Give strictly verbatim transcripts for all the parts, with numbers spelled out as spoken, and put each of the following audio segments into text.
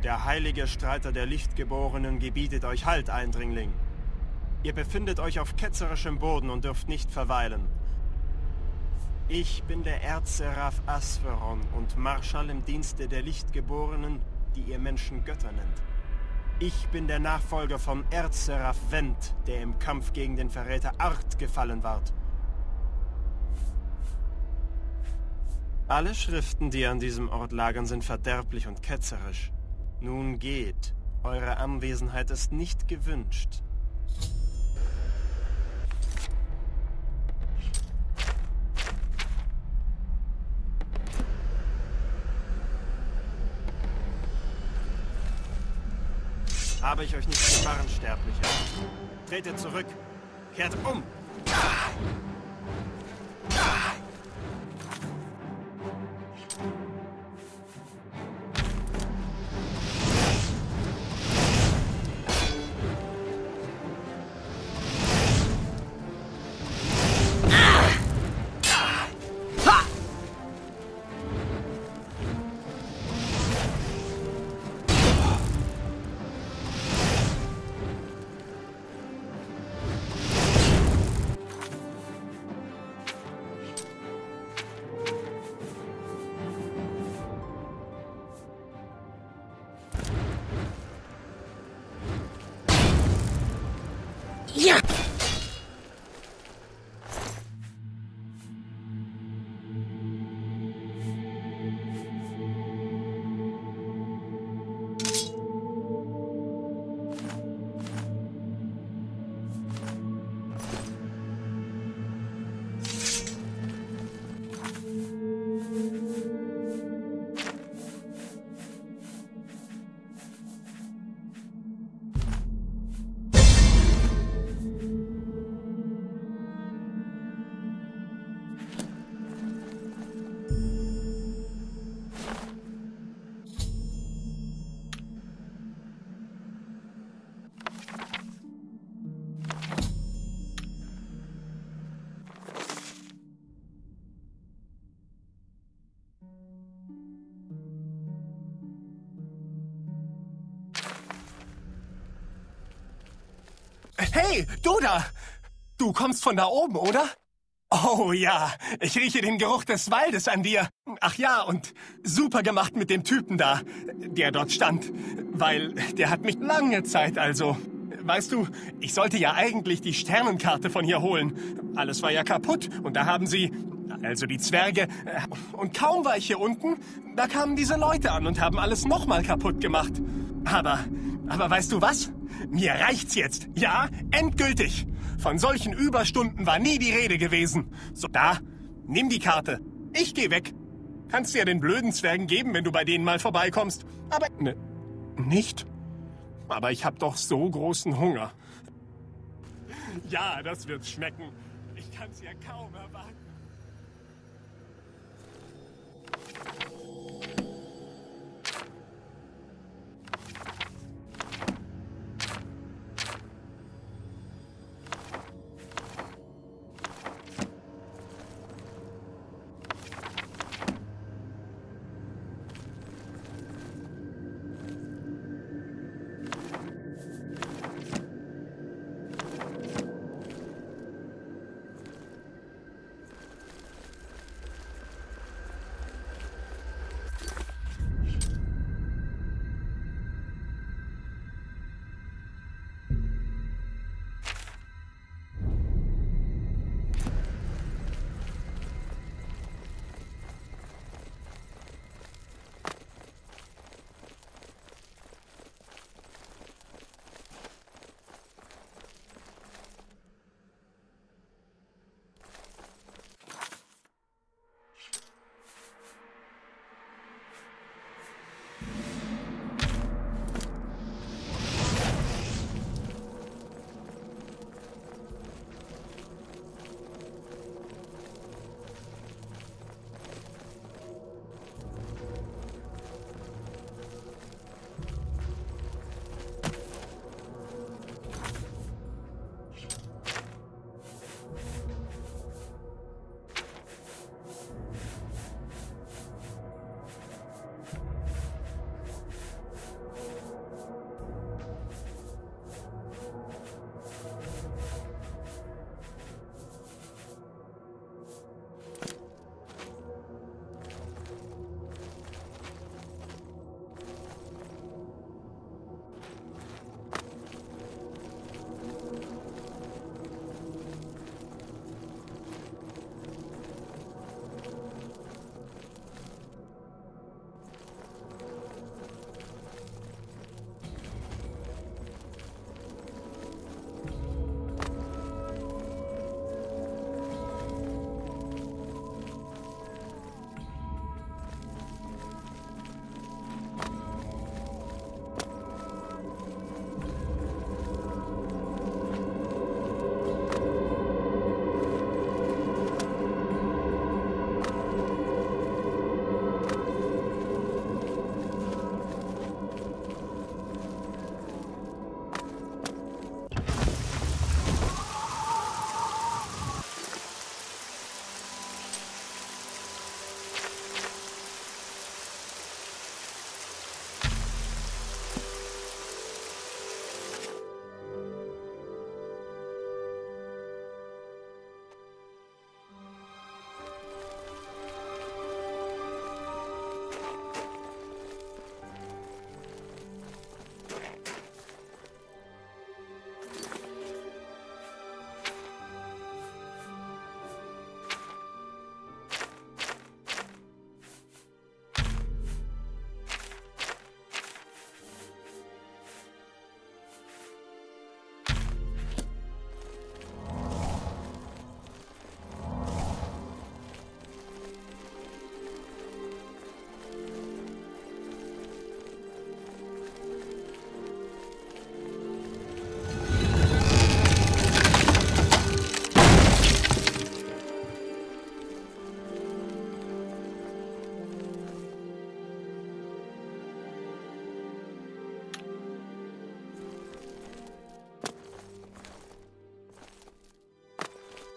Der heilige Streiter der Lichtgeborenen gebietet euch Halt, Eindringling. Ihr befindet euch auf ketzerischem Boden und dürft nicht verweilen. Ich bin der Erzseraph Aspheron und Marschall im Dienste der Lichtgeborenen, die ihr Menschen Götter nennt. Ich bin der Nachfolger von Erzseraph Vent, der im Kampf gegen den Verräter Art gefallen ward. Alle Schriften, die an diesem Ort lagern, sind verderblich und ketzerisch. Nun geht. Eure Anwesenheit ist nicht gewünscht. Habe ich euch nicht gewarnt, Sterblicher? Tretet zurück. Kehrt um. Ja! Hey, du da! Du kommst von da oben, oder? Oh ja, ich rieche den Geruch des Waldes an dir. Ach ja, und super gemacht mit dem Typen da, der dort stand. Weil der hat mich lange Zeit also... Weißt du, ich sollte ja eigentlich die Sternenkarte von hier holen. Alles war ja kaputt und da haben sie... Also die Zwerge... Und kaum war ich hier unten, da kamen diese Leute an und haben alles nochmal kaputt gemacht. Aber... Aber weißt du was? Mir reicht's jetzt. Ja, endgültig. Von solchen Überstunden war nie die Rede gewesen. So, da, nimm die Karte. Ich geh weg. Kannst du ja den blöden Zwergen geben, wenn du bei denen mal vorbeikommst. Aber, ne, nicht? Aber ich hab doch so großen Hunger. Ja, das wird schmecken. Ich kann's ja kaum erwarten.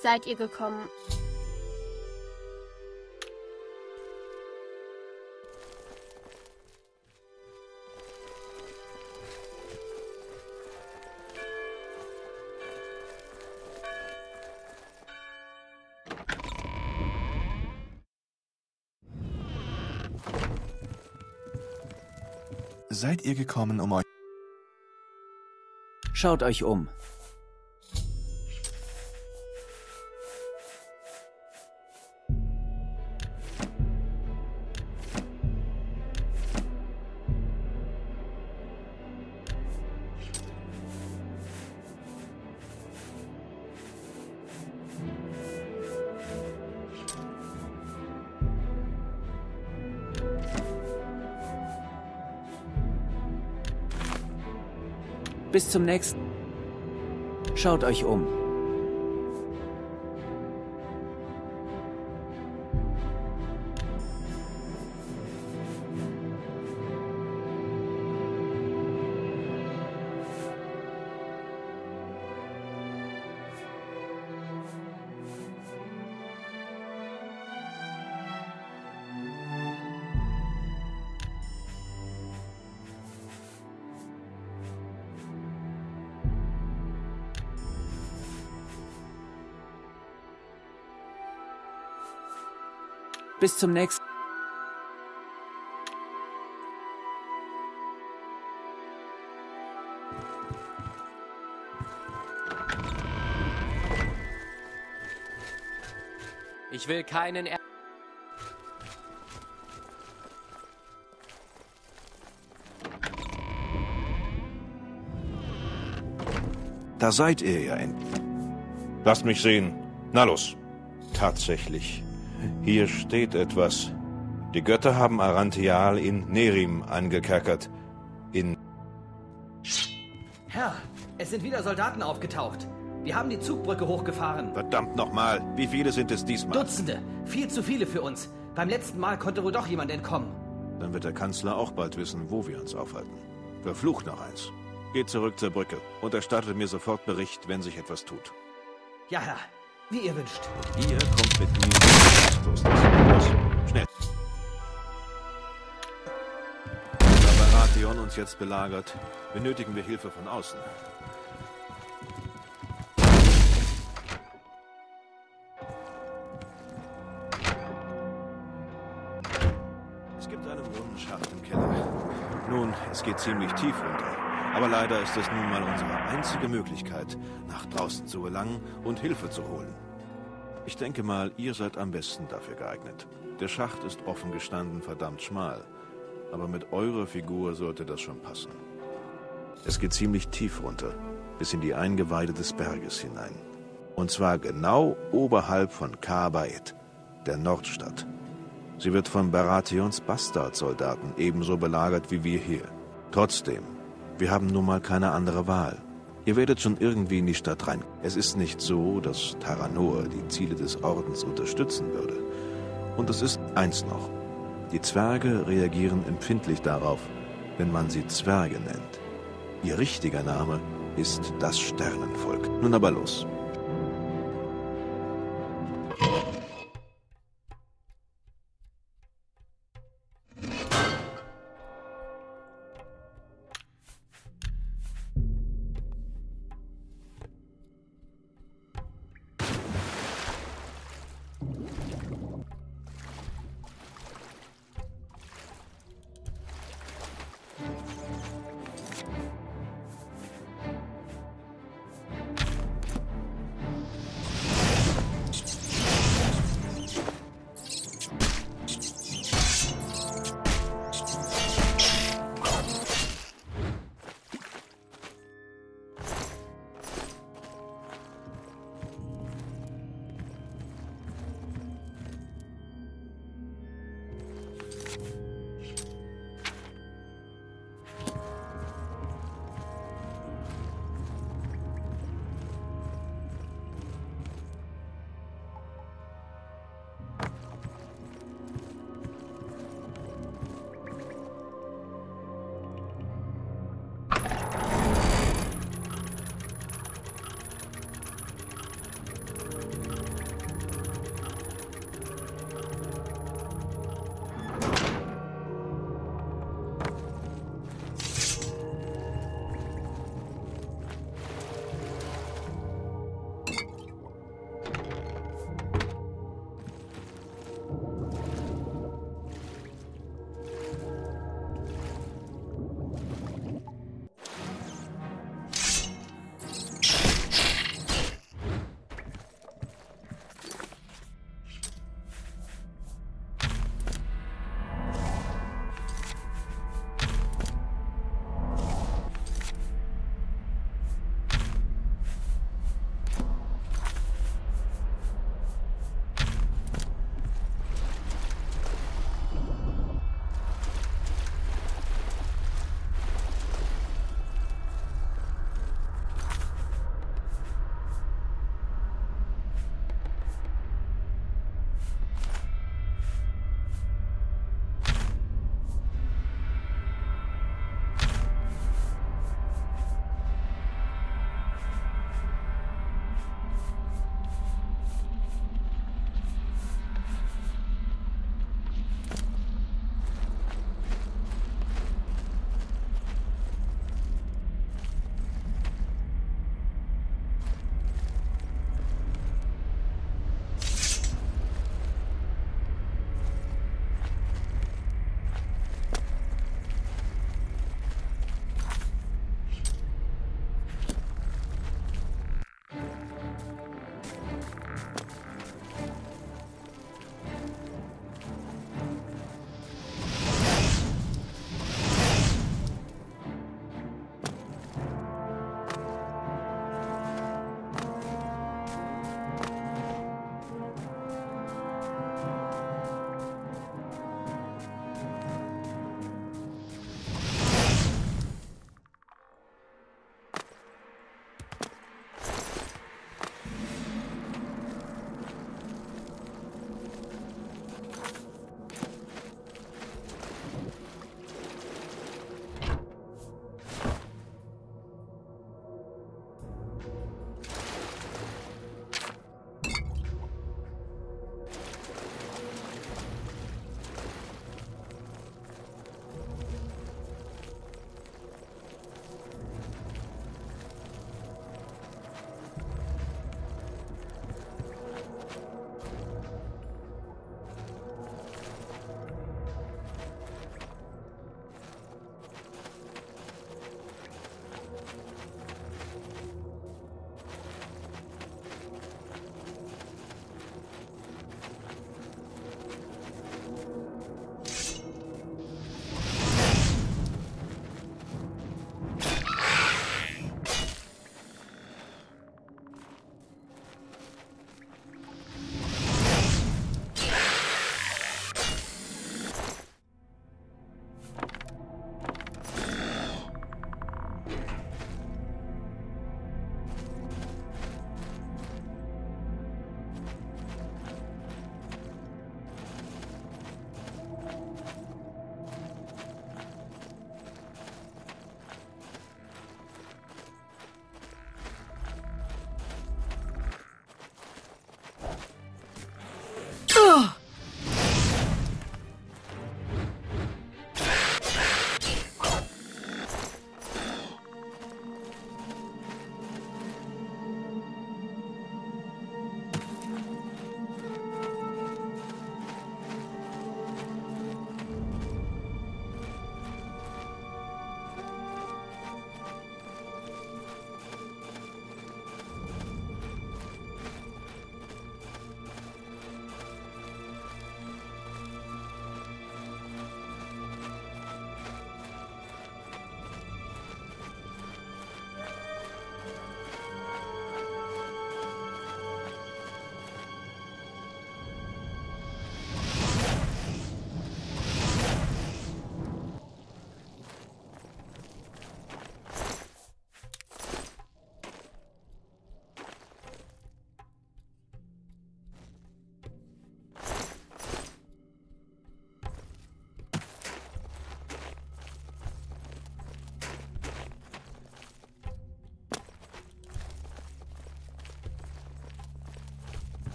seid ihr gekommen? Seid ihr gekommen, um euch... Schaut euch um. Bis zum nächsten. Schaut euch um. Bis zum nächsten. Ich will keinen Er Da seid ihr ja endlich. Lasst mich sehen. Na los. Tatsächlich. Hier steht etwas. Die Götter haben Arantial in Nehrim angekerkert. In... Herr, es sind wieder Soldaten aufgetaucht. Wir haben die Zugbrücke hochgefahren. Verdammt nochmal. Wie viele sind es diesmal? Dutzende. Viel zu viele für uns. Beim letzten Mal konnte wohl doch jemand entkommen. Dann wird der Kanzler auch bald wissen, wo wir uns aufhalten. Verflucht noch eins. Geht zurück zur Brücke und erstattet mir sofort Bericht, wenn sich etwas tut. Ja, Herr. Wie ihr wünscht. Ihr kommt mit mir. Los, los, schnell. Da Baratheon uns jetzt belagert, benötigen wir Hilfe von außen. Es gibt einen Brunnenschacht im Keller. Nun, es geht ziemlich tief runter. Aber leider ist es nun mal unsere einzige Möglichkeit, nach draußen zu gelangen und Hilfe zu holen. Ich denke mal, ihr seid am besten dafür geeignet. Der Schacht ist offen gestanden verdammt schmal. Aber mit eurer Figur sollte das schon passen. Es geht ziemlich tief runter, bis in die Eingeweide des Berges hinein. Und zwar genau oberhalb von Ka'Ba'ed, der Nordstadt. Sie wird von Baratheons Bastardsoldaten ebenso belagert wie wir hier. Trotzdem, wir haben nun mal keine andere Wahl. Ihr werdet schon irgendwie in die Stadt rein. Es ist nicht so, dass Taranor die Ziele des Ordens unterstützen würde. Und es ist eins noch. Die Zwerge reagieren empfindlich darauf, wenn man sie Zwerge nennt. Ihr richtiger Name ist das Sternenvolk. Nun aber los.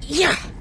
Ja!